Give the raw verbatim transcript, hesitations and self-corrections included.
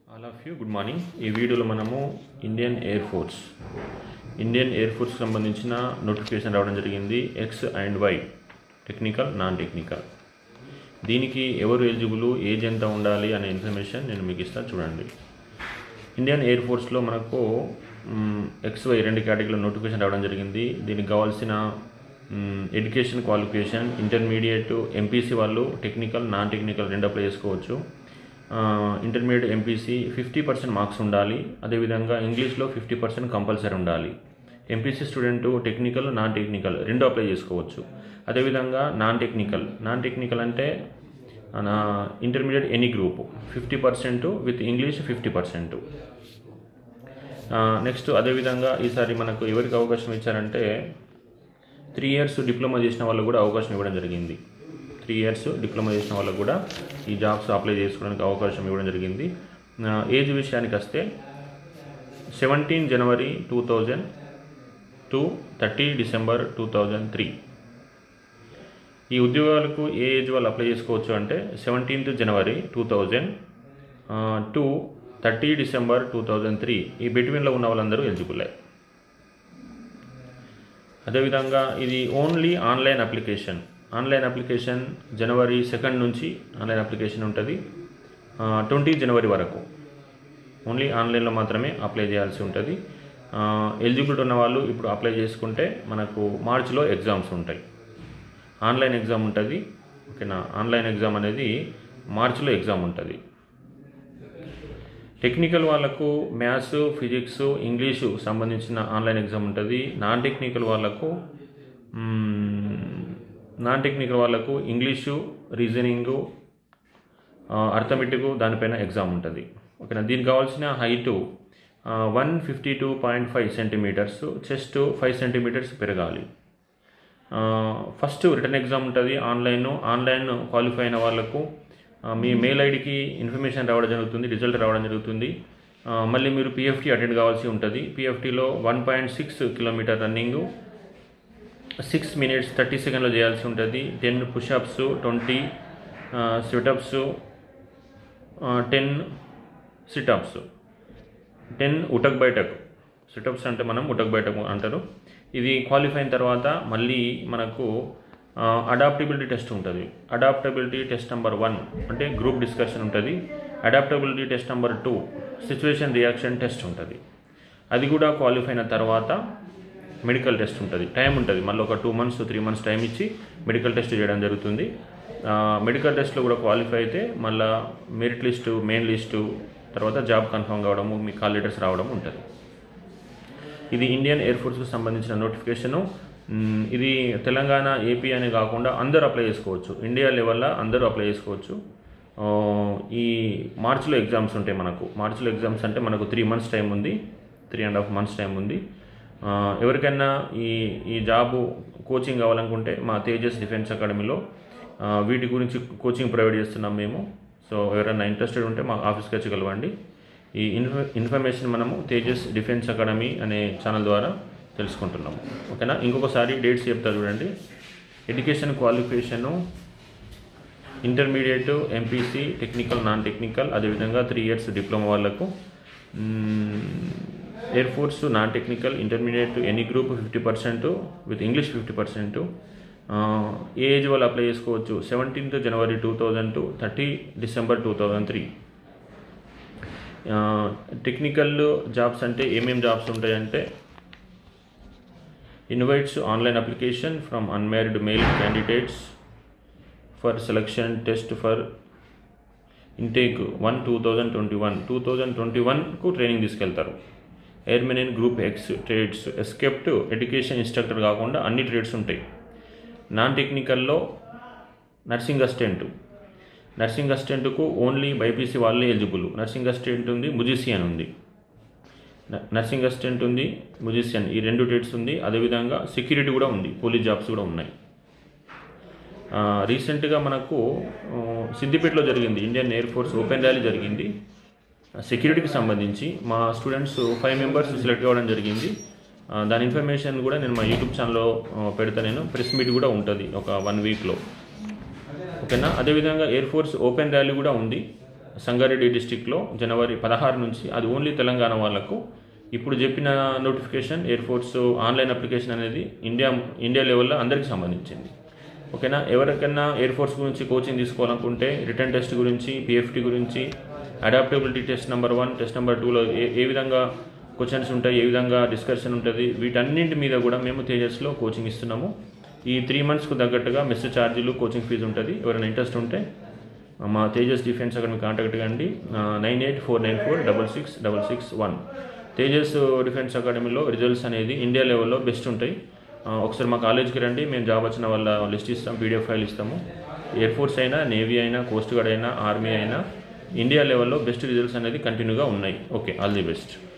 All of you good morning. ఈ వీడియోలో మనము Indian air force Indian air ఫోర్స్కి సంబంధించిన నోటిఫికేషన్ రావడం జరిగింది. X and Y technical, non technical. దీనికి ఎవరు ఎలిజిబుల్, ఏజ్ ఎంత ఉండాలి అనే ఇన్ఫర్మేషన్ నేను మీకు ఇస్తాను చూడండి. ఇండియన్ ఎయిర్ ఫోర్స్లో మనకు ఎక్స్ వై రెండు కేటగిరీలో నోటిఫికేషన్ రావడం జరిగింది. దీనికి కావాల్సిన ఎడ్యుకేషన్ క్వాలిఫికేషన్ ఇంటర్మీడియట్, ఎంపీసీ వాళ్ళు టెక్నికల్, నాన్ టెక్నికల్ రెండు అప్లై చేసుకోవచ్చు. Intermediate MPC fifty percent marks ఉండాలి. అదేవిధంగా ఇంగ్లీష్లో ఫిఫ్టీ పర్సెంట్ కంపల్సరీ ఉండాలి. MPC student technical, non technical రెండు అప్లై చేసుకోవచ్చు. అదేవిధంగా నాన్ టెక్నికల్ నాన్ టెక్నికల్ అంటే నా intermediate any group fifty percent with English fifty percent. Next అదేవిధంగా ఈసారి మనకు ఎవరికి అవకాశం ఇచ్చారంటే త్రీ ఇయర్స్ డిప్లొమా చేసిన వాళ్ళకు కూడా అవకాశం ఇవ్వడం జరిగింది. త్రీ ఇయర్స్ డిప్లొమా చేసిన వాళ్ళకు కూడా ఈ జాబ్స్ అప్లై చేసుకోవడానికి అవకాశం ఇవ్వడం జరిగింది. ఏజ్ విషయానికి వస్తే seventeen January two thousand to thirty December two thousand three. ఈ ఉద్యోగాలకు ఏ ఏజ్ వాళ్ళు అప్లై చేసుకోవచ్చు అంటే seventeenth January two thousand to thirty December two thousand three. ఈ బిట్వీన్లో ఉన్న వాళ్ళందరూ ఎలిజిబుల్. అదేవిధంగా ఇది only online application. Online application January second నుంచి ఆన్లైన్ అప్లికేషన్ ఉంటుంది ట్వంటీ జనవరి వరకు. ఓన్లీ ఆన్లైన్లో మాత్రమే అప్లై చేయాల్సి ఉంటుంది. ఎలిజిబిలిటీ ఉన్న వాళ్ళు ఇప్పుడు అప్లై చేసుకుంటే మనకు మార్చిలో ఎగ్జామ్స్ ఉంటాయి. ఆన్లైన్ ఎగ్జామ్ ఉంటుంది. ఓకేనా, ఆన్లైన్ ఎగ్జామ్ అనేది మార్చిలో ఎగ్జామ్ ఉంటుంది. టెక్నికల్ వాళ్ళకు మ్యాథ్స్, ఫిజిక్స్, ఇంగ్లీషు సంబంధించిన ఆన్లైన్ ఎగ్జామ్ ఉంటుంది. నాన్ టెక్నికల్ వాళ్ళకు నాన్ టెక్నికల్ వాళ్ళకు ఇంగ్లీషు, రీజనింగు, అర్థమెటిక్ దానిపైన ఎగ్జామ్ ఉంటుంది. ఓకేనా, దీనికి కావాల్సిన height one fifty two point five centimeters, chest five centimeters పెరగాలి. ఫస్ట్ రిటర్న్ ఎగ్జామ్ ఉంటుంది ఆన్లైన్. ఆన్లైన్ క్వాలిఫై అయిన వాళ్ళకు మీ మెయిల్ ఐడికి ఇన్ఫర్మేషన్ రావడం జరుగుతుంది, రిజల్ట్ రావడం జరుగుతుంది. మళ్ళీ మీరు పిఎఫ్టీ అటెండ్ కావాల్సి ఉంటుంది. పిఎఫ్టీలో one point six kilometer running six minutes thirty సెకండ్లో చేయాల్సి ఉంటుంది. Ten pushups, twenty situps, ten situps, ten ఉటక్ బయటకు. సిటప్స్ అంటే మనం ఉటక్ బయటకు అంటారు. ఇది క్వాలిఫై అయిన తర్వాత మళ్ళీ మనకు అడాప్టబిలిటీ టెస్ట్ ఉంటుంది. అడాప్టబిలిటీ టెస్ట్ నెంబర్ వన్ అంటే గ్రూప్ డిస్కషన్ ఉంటుంది. Adaptability test number two situation reaction test ఉంటుంది. అది కూడా క్వాలిఫై అయిన తర్వాత మెడికల్ టెస్ట్ ఉంటుంది. టైం ఉంటుంది, మళ్ళీ ఒక two months three months time ఇచ్చి మెడికల్ టెస్ట్ చేయడం జరుగుతుంది. మెడికల్ టెస్ట్లో కూడా క్వాలిఫై అయితే మళ్ళీ మెరిట్ లిస్టు, మెయిన్ లిస్టు, తర్వాత జాబ్ కన్ఫర్మ్ కావడము, మీ కాల్ లెటర్స్ రావడం ఉంటుంది. ఇది ఇండియన్ ఎయిర్ ఫోర్స్కి సంబంధించిన నోటిఫికేషను. ఇది తెలంగాణ, ఏపీ అనే కాకుండా అందరూ అప్లై చేసుకోవచ్చు. ఇండియా లెవెల్లో అందరూ అప్లై చేసుకోవచ్చు. ఈ మార్చిలో ఎగ్జామ్స్ ఉంటాయి మనకు. మార్చిలో ఎగ్జామ్స్ అంటే మనకు త్రీ మంత్స్ టైం ఉంది, three and half months time ఉంది. ఎవరికైనా ఈ ఈ జాబు కోచింగ్ కావాలనుకుంటే మా తేజస్ డిఫెన్స్ అకాడమీలో వీటి గురించి కోచింగ్ ప్రొవైడ్ చేస్తున్నాం మేము. సో ఎవరైనా ఇంట్రెస్టెడ్ ఉంటే మా ఆఫీస్కి వచ్చి కలవండి. ఈ ఇన్ఫ ఇన్ఫర్మేషన్ మనము తేజస్ డిఫెన్స్ అకాడమీ అనే ఛానల్ ద్వారా తెలుసుకుంటున్నాము. ఓకేనా, ఇంకొకసారి డేట్స్ చెప్తా చూడండి. Education qualification intermediate, MPC, technical, non technical, అదేవిధంగా త్రీ ఇయర్స్ డిప్లొమా వాళ్ళకు. Air force non technical, intermediate any group fifty percent with English fifty percent. ఏ ఏజ్ వాళ్ళు అప్లై చేసుకోవచ్చు seventeenth January two thousand to thirty December two thousand three. Technical jobs అంటే ఏమేమి jobs ఉంటాయంటే invites online application from unmarried male candidates for selection test for intake one two thousand twenty one two thousand twenty వన్కు training తీసుకెళ్తారు. Airmen in group X trades except education instructor కాకుండా అన్ని trades ఉంటాయి. Non టెక్నికల్లో nursing assistant nursing అసిస్టెంట్కు only BiPC వాళ్ళే eligible. Nursing assistant ఉంది, musician ఉంది. నర్సింగ్ అసిస్టెంట్ ఉంది, ముజిషియన్, ఈ రెండు ట్రేడ్స్ ఉంది. అదేవిధంగా సెక్యూరిటీ కూడా ఉంది, పోలీస్ జాబ్స్ కూడా ఉన్నాయి. రీసెంట్గా మనకు సిద్దిపేటలో జరిగింది Indian air force open rally జరిగింది. సెక్యూరిటీకి సంబంధించి మా స్టూడెంట్స్ ఫైవ్ మెంబర్స్ సెలెక్ట్ కావడం జరిగింది. దాని ఇన్ఫర్మేషన్ కూడా నేను మా యూట్యూబ్ ఛానల్లో పెడతా. నేను ప్రెస్ మీట్ కూడా ఉంటుంది ఒక వన్ వీక్లో. ఓకేనా, అదేవిధంగా ఎయిర్ ఫోర్స్ ఓపెన్ ర్యాలీ కూడా ఉంది. సంగారెడ్డి డిస్టిక్లో జనవరి పదహారు నుంచి, అది ఓన్లీ తెలంగాణ వాళ్ళకు. ఇప్పుడు చెప్పిన notification air force online application అనేది ఇండియా ఇండియా లెవెల్లో అందరికీ సంబంధించింది. ఓకేనా. ఎవరికైనా ఎయిర్ ఫోర్స్ గురించి కోచింగ్ తీసుకోవాలనుకుంటే రిటర్న్ టెస్ట్ గురించి, పిఎఫ్టీ గురించి, adaptability test number one, test number టూలో ఏ ఏ విధంగా క్వశ్చన్స్ ఉంటాయి, ఏ విధంగా డిస్కషన్ ఉంటుంది, వీటన్నింటి మీద కూడా మేము తేజస్లో కోచింగ్ ఇస్తున్నాము. ఈ త్రీ మంత్స్కు తగ్గట్టుగా మెస్ ఛార్జీలు, కోచింగ్ ఫీజు ఉంటుంది. ఎవరైనా ఇంట్రెస్ట్ ఉంటే మా తేజస్ డిఫెన్స్ అకాడమీ కాంటాక్ట్ కండి. Nine eight four nine four double six double six one. Tejas defence అకాడమీలో రిజల్ట్స్ అనేది ఇండియా లెవెల్లో బెస్ట్ ఉంటాయి. ఒకసారి మా కాలేజ్కి రండి, మేము జాబ్ వచ్చిన వాళ్ళ లిస్ట్ ఇస్తాం, పీడిఎఫ్ ఫైల్ ఇస్తాము. ఎయిర్ ఫోర్స్ అయినా, నేవీ అయినా, కోస్ట్ గార్డ్ అయినా, ఆర్మీ అయినా ఇండియా లెవెల్లో బెస్ట్ రిజల్ట్స్ అనేది కంటిన్యూగా ఉన్నాయి. Okay, all the best.